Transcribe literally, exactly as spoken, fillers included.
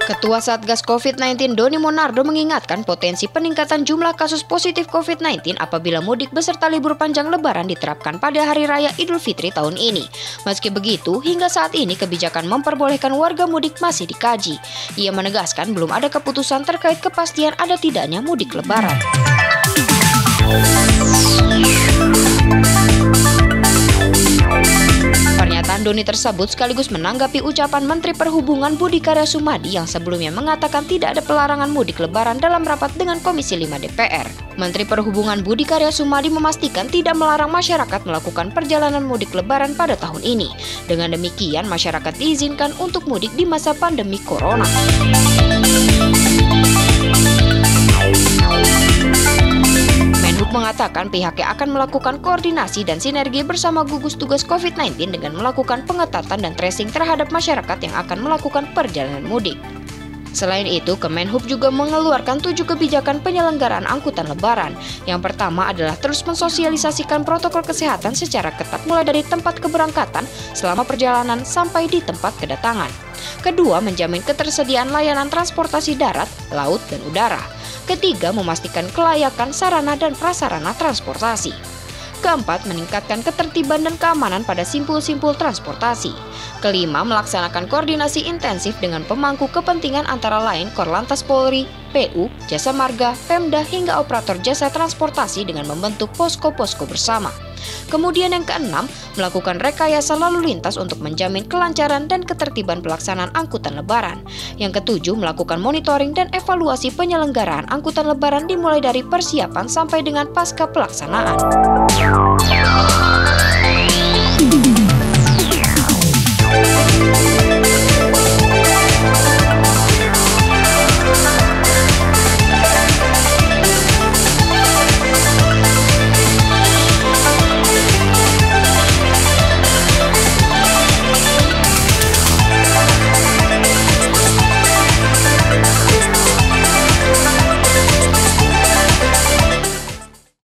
Ketua Satgas covid sembilan belas Doni Monardo mengingatkan potensi peningkatan jumlah kasus positif covid sembilan belas apabila mudik beserta libur panjang lebaran diterapkan pada Hari Raya Idul Fitri tahun ini. Meski begitu, hingga saat ini kebijakan memperbolehkan warga mudik masih dikaji. Ia menegaskan belum ada keputusan terkait kepastian ada tidaknya mudik lebaran. Pernyataan Doni tersebut sekaligus menanggapi ucapan Menteri Perhubungan Budi Karya Sumadi yang sebelumnya mengatakan tidak ada pelarangan mudik lebaran dalam rapat dengan Komisi lima D P R. Menteri Perhubungan Budi Karya Sumadi memastikan tidak melarang masyarakat melakukan perjalanan mudik lebaran pada tahun ini. Dengan demikian, masyarakat diizinkan untuk mudik di masa pandemi corona. Mengatakan pihaknya akan melakukan koordinasi dan sinergi bersama gugus tugas covid sembilan belas dengan melakukan pengetatan dan tracing terhadap masyarakat yang akan melakukan perjalanan mudik. Selain itu, Kemenhub juga mengeluarkan tujuh kebijakan penyelenggaraan angkutan lebaran. Yang pertama adalah terus mensosialisasikan protokol kesehatan secara ketat mulai dari tempat keberangkatan selama perjalanan sampai di tempat kedatangan. Kedua, menjamin ketersediaan layanan transportasi darat, laut, dan udara. Ketiga, memastikan kelayakan sarana dan prasarana transportasi. Keempat, meningkatkan ketertiban dan keamanan pada simpul-simpul transportasi. Kelima, melaksanakan koordinasi intensif dengan pemangku kepentingan antara lain Korlantas Polri, P U, Jasa Marga, Pemda, hingga operator jasa transportasi dengan membentuk posko-posko bersama. Kemudian yang keenam, melakukan rekayasa lalu lintas untuk menjamin kelancaran dan ketertiban pelaksanaan angkutan lebaran. Yang ketujuh, melakukan monitoring dan evaluasi penyelenggaraan angkutan lebaran dimulai dari persiapan sampai dengan pasca pelaksanaan.